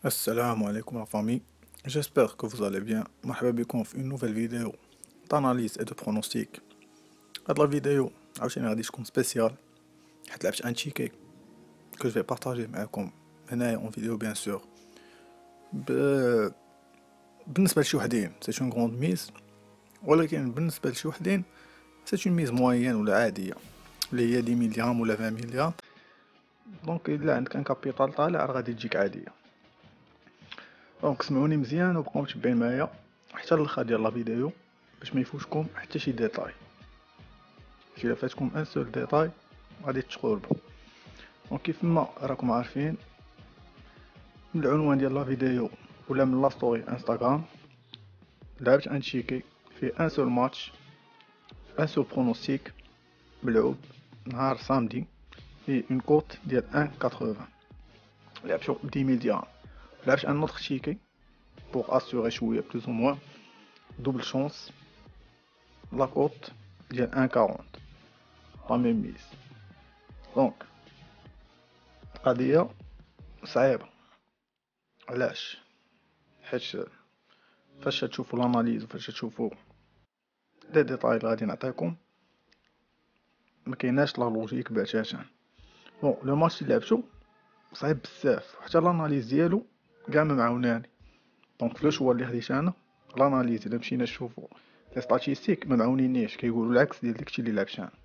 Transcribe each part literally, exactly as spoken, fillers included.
Assalamu alaikum la famille, j'espère que vous allez bien. مرحبا بكم في une nouvelle vidéo d'analyse et de pronostic. هاد لا فيديو عاوتاني غادي تكون سبيسيال حيت لعبت ان تشيكي que je vais partager معكم هنايا اون فيديو بيان سور. ب... بالنسبة لشي وحدين سي اون غروند ميز، ولكن بالنسبة لشي وحدين سي اون ميز موين ولا عادية اللي هي دي ميل درهم ولا عشرين ميل درهم. دونك الا عندك ان كابيتال طالع راه غادي تجيك عادية. دونك سمعوني مزيان وبقاو متبعين معايا حتى الاخر ديال لا فيديو باش ما يفوتكم حتى شي ديتاي. الا فاتكم ان سول ديتاي غادي تقربوا. دونك كيف ما راكم عارفين من العنوان ديال لا فيديو ولا من لا ستوري انستغرام، لعبت ان تشيكي في ان سول ماتش ان سول برونوستيك ملعوب نهار سامدي في اون كوت ديال واحد ثمانين. لعبت عشرة ميل درهم. لعبت ان اوتر تشيكي pour assurer شويه plus ou moins double chance la cote ديال واحد أربعين لا ميم ميز. دونك القضيه صعيبه. علاش؟ حيت فاش تشوفوا لاناليز وفاش تشوفوا لي ديتاي اللي غادي نعطيكم ما كايناش لا لوجيك باتاتا. بون لو ماتش اللي لعبتو صعيب بزاف وحتى لاناليز ديالو كاع ما معاوناني. دونك في لو شوا اللي خديت انا لاناليز الا مشينا نشوفوا لي ستاتيستيك ما معاونينيش، كيقولوا العكس ديال داكشي اللي لعبت انا.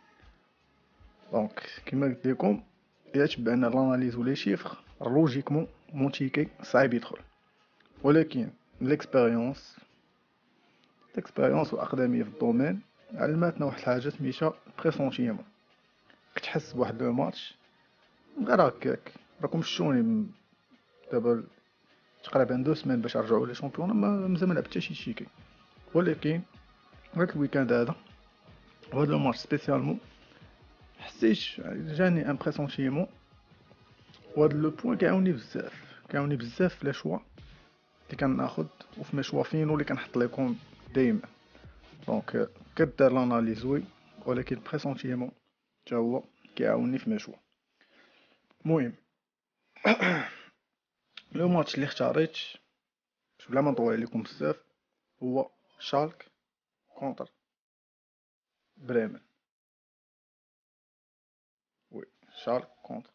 دونك كيما قلت لكم الا تبعنا لاناليز ولا شيفر لوجيكمون مون تيكي صعيب يدخل، ولكن ليكسبيريونس ليكسبيريونس واقدميه في الدومين علماتنا واحد الحاجه سميتها بريسونتيمون. كتحس بواحد لو ماتش غير هكاك. راكم شفتوني دابا تقريبا دو سمان باش نرجعوا لي شامبيون ما مازال ما لعبت حتى شي شيكي، ولكن هاد الويكاند هذا وهاد لو ماتش سبيسيالمون حسيت جاني ان بريسونتيمون. وهاد لو بوين كيعاوني بزاف كيعاوني بزاف في لي شوا اللي كناخد وفي مي شوا فينو اللي كنحط لكم دايما. دونك كدار لاناليز وي، ولكن بريسونتيمون حتى هو كيعاوني في مي شوا. المهم لو ماتش اللي اختاريت باش بلا ما نطول عليكم بزاف هو شالك كونتر بريمن. وي شالك كونتر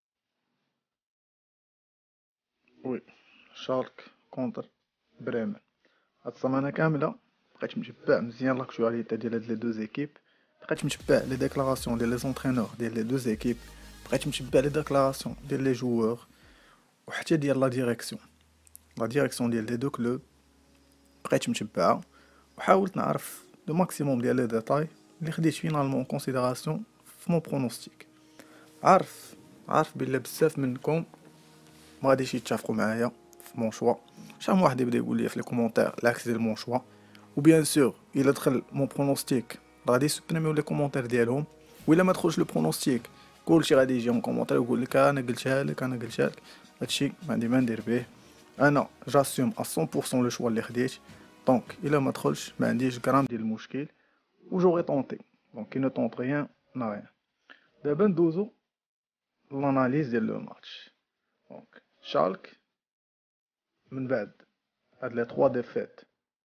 وي شالك كونتر بريمن. هاد السمانه كامله بقيت متبع مزيان لاكتواليتي ديال هاد لي دو زيكيب، بقيت متبع لي ديكلاراسيون ديال لي زونترينور ديال لي دو زيكيب، بقيت متبع لي ديكلاراسيون ديال لي جوور وحتى ديال لا ديريكسيون لا ديريكسيون ديال لي دو كلوب بقيت متبعها، وحاولت نعرف لو ماكسيموم ديال لي ديتاي اللي خديت فينالمون كونسيديراسيون في مون برونوستيك. عارف عارف بلي بزاف منكم ما غاديش يتفقوا معايا في مون شوا. شحال من واحد يبدا يقول لي في لي كومونتير لاكس ديال مون شوا، وبيان سور الا دخل مون برونوستيك غادي يسبريميو لي كومونتير ديالهم، وإلا ما دخلش لو برونوستيك كلشي غادي يجي اون كومونتير يقول لك انا قلتها لك انا قلتها لك. هادشي ما عندي ما ندير به. انا جاسوم ا مية بالمية لو شوا اللي خديت. دونك الا ما دخلش ما عنديش غرام ديال المشكل و جوغي طونطي. دونك كي نو طونط ريان نا ريان. دابا ندوزو لاناليز ديال لو ماتش. دونك شالك من بعد هاد لي تخوا ديفيت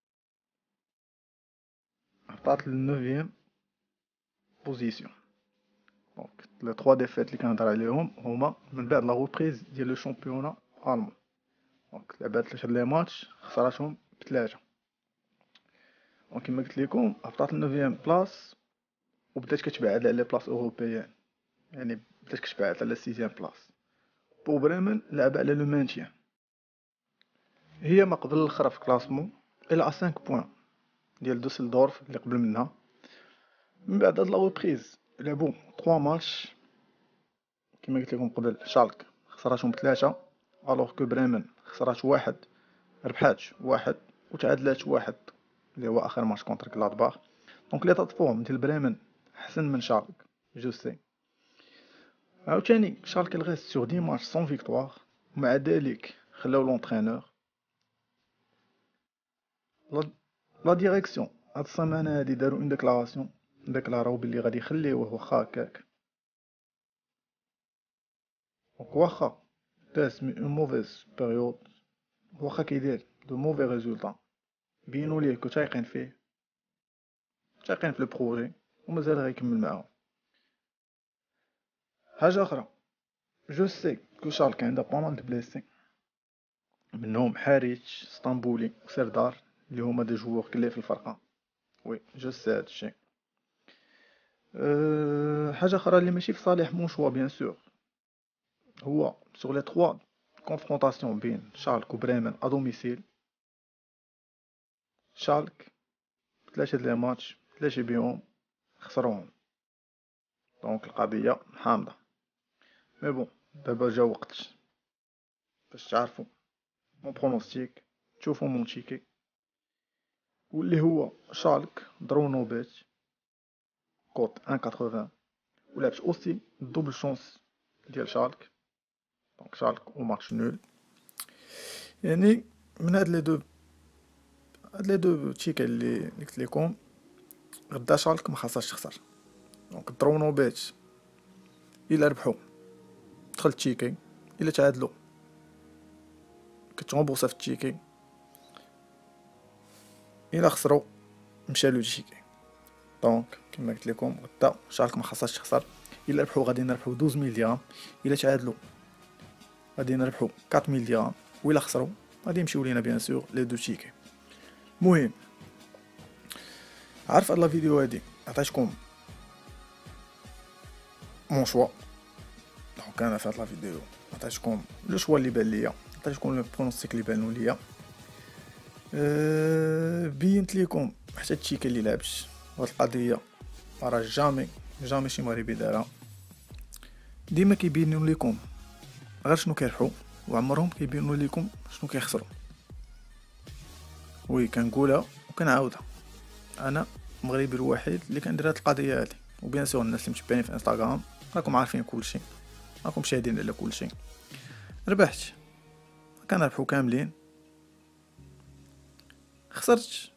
هبطات للنوفيام بوزيسيون. دونك لي تخوا ديفيت اللي كنهضر عليهم هما من بعد لا روبريز ديال لو شامبيونا المون. دونك لعبات ثلاثه لي ماتش خسراتهم بثلاثه. دونك كما قلت لكم هبطات للنوفيام بلاص وبدات كتبعد على لي بلاص اوروبيان، يعني بدات كتبعد على سيزيام بلاص. بو بريمن لعبه على لو مانتيان، هي ما قبل الاخر في كلاسمون الى خمسة بوين ديال دوسلدورف اللي قبل منها. من بعد هاد لا روبريز لعبوا ثلاثة ماتش كما قلت لكم قبل. شالك خسراتهم بثلاثه الوغ كو بريمن خسرات واحد ربحات واحد وتعادلات واحد اللي هو اخر ماتش كونتر كلادباخ. دونك لي تطفوهم ديال بريمن احسن من شالك جو سي. عاوتاني شالك الغيس سور دي ماتش سون فيكتوار، ومع ذلك خلاو لونترينور لا ديريكسيون هاد السيمانه هادي داروا اون ديكلاراسيون ديكلاراو بلي غادي يخليوه واخا هكاك. دونك واخا داز من اون موفيز بيريود، واخا كيدير دو موفي ريزولطا بينو ليه كو تايقين فيه، تايقين في البروجي ومازال غيكمل معاهم. حاجة أخرى، جو سي كو شالكي عندها بامال دو بليسي، منهم حاريتش، اسطنبولي وسردار اللي هما دي جوور كلي في الفرقة. وي جو سي هادشي. أه حاجة أخرى اللي ماشي في صالح مونشوا بيان سور، هو سوغ لي تخوا كونفرونطاسيون بين شالك وبريمن ا دوميسيل، شالك ثلاثة لي ماتش ثلاثة بيهم خسروهم، دونك القضية حامضة. مي بون دابا جا وقت باش تعرفو مون برونوستيك، تشوفو مون تشيكي، واللي هو شالك ضرو نوبات كوت واحد ثمانين، ولعبت اوسي دوبل شونس ديال شالك، دونك شالك و ماتش نول. يعني من هاد لي دو هاد لي دو تشيكي اللي قلت لكم، غدا شالك ما خاصهاش تخسر، دونك ضرو نوبات، الا ربحو دخل تشيكي، الا تعادلو كتغومبورسا في التشيكي، الا خسرو مشى لو تشيكي. دونك كما قلت لكم غدا شالك ما خاصهاش تخسر، الا ربحو غادي نربحو اثناش ميل درهم، الا تعادلو غادي نربحو أربعة ميل درهم، وإلا خسرو غادي يمشيو لينا بيان سور لي دو تشيكي. المهم عارف هاد لا فيديو هادي عطيتكم مون شوا، دونك انا في هاد لا فيديو عطيتكم لو شوا اللي بان ليا، عطيتكم لو برونوستيك اللي بانوا ليا، أه بينت ليكم حتى التشيكي اللي لعبت، وهاد القضيه راه جامي جامي شي مغربي دارها، ديما كيبينوا لكم غير شنو كيربحوا وعمرهم كيبينوا لكم شنو كيخسروا. وي كنقولها وكنعاودها، انا المغربي الوحيد اللي كندير هاد القضيه هادي، وبيان سور الناس اللي متبعين في انستغرام راكم عارفين كلشي، راكم شاهدين على كلشي. ربحت كنربحو كاملين، خسرت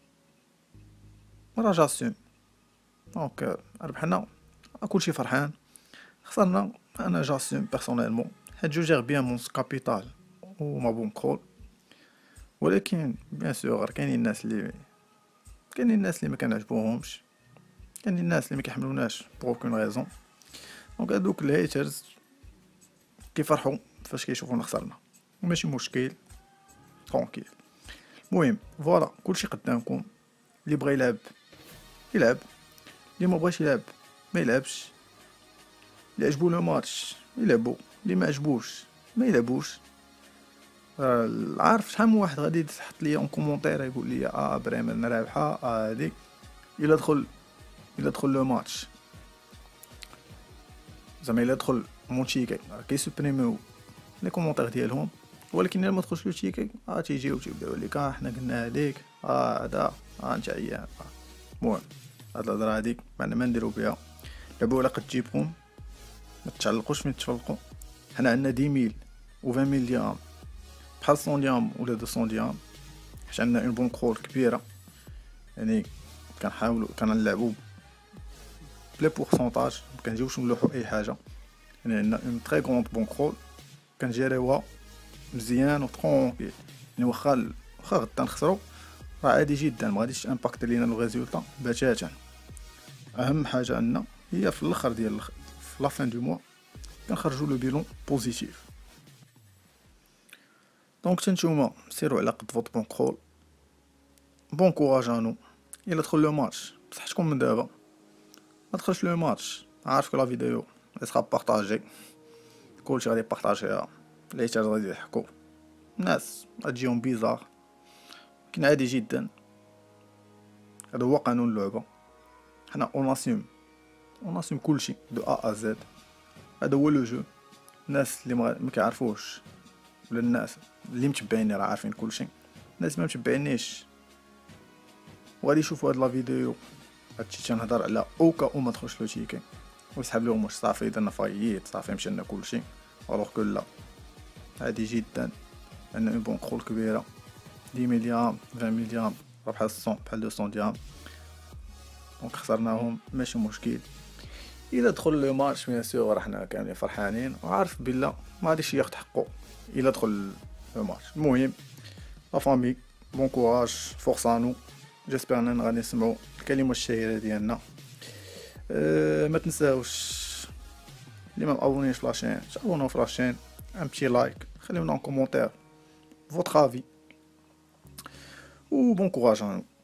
راه جاسوم، دونك ربحنا كلشي فرحان، خسرنا انا جاسوم بيرسونيلمون حيت جو جير بيان مون كابيتال و ما بون كول. ولكن بيان سور كاينين الناس اللي كاينين الناس اللي ما كنعجبوهمش، كاينين الناس اللي ما كيحملوناش بور اوكين ريزون، دونك هادوك الهيترز كيفرحوا فاش كيشوفونا خسرنا، ماشي مشكل ترونكيل. المهم فوالا كلشي قدامكم، اللي بغى يلعب يلعب، اللي ما بغاش يلعب ما يلعبش، اللي عجبو لو ماتش يلعبوا، اللي ما عجبوش ما يلعبوش. آه عارف شحال من واحد غادي تحط ليا اون كومونتير يقول لي اه بريمن رابحه اه هادي، الا دخل الا دخل لو ماتش زعما الا دخل مون تشيكي راه كيسوبريميو لي كومونتير ديالهم، ولكن الا ما تدخلش لو تشيكي اه تيجيو تيبداو ليك اه حنا قلنا ليك اه هذا اه انت عيان. المهم هاد الهضره هاديك معنا ما نديرو بها، لعبوا ولا قد تجيبكم، ما تتعلقوش فين تفلقوا. حنا عندنا عشرة ميل و عشرين ميل درهم بحال مية درهم ولا مئتين درهم، حيت عندنا اون بون كول كبيره، يعني كنحاولوا كنلعبوا بلي بورسونتاج، ما كنجيوش نلوحوا اي حاجه، يعني عندنا اون تري غروند بون كول كنجيريوها مزيان و ترونكيل. يعني واخا واخا غدا نخسروا راه عادي جدا، ما غاديش امباكت لينا لو ريزولطا بتاتا. اهم حاجه عندنا هي في الاخر ديال في لا فين دو موا كنخرجوا لو بيلون بوزيتيف. دونك تنتوما سيروا على قد فوت بون كول، بون كوراج انو. الا دخل لو ماتش بصحتكم من دابا، ما دخلش لو ماتش عارفك لا فيديو غتبقى بارطاجي، كلشي غادي بارطاجيها، العيتات غادي يضحكوا، الناس غتجيهم بيزار، كاين عادي جدا، هذا هو قانون اللعبه. حنا اوناسيوم اوناسيوم كلشي دو ا ا زد، هذا هو لو جو. الناس اللي ما كيعرفوش ولا الناس اللي متبعيني راه عارفين كلشي، الناس ما متبعينيش وغادي يشوفوا هاد لا فيديو هادشي تنهضر على اوكا او ما دخلش لو تيكي ويسحب لهم واش صافي درنا فاييت صافي مشينا كلشي، الوغ كو لا عادي جدا. عندنا اون بون كول كبيره عشرة ميل درهم عشرين ميل درهم راه بحال مية بحال مئتين درهم، دونك خسرناهم ماشي مشكل. الا دخل لو ماتش بيان سور راحنا كاملين فرحانين، وعارف بلا ما غاديش ياخد حقه الا دخل لو ماتش. المهم لا فامي بون كوراج، فورسانو، جيسبر اننا غادي نسمعوا الكلمه الشهيره ديالنا. أه ما تنساوش اللي ما مابونيش في لاشين تابوناو في لاشين، ان بتي لايك، خليونا ان كومونتير فوتر افي، و بون كوراج.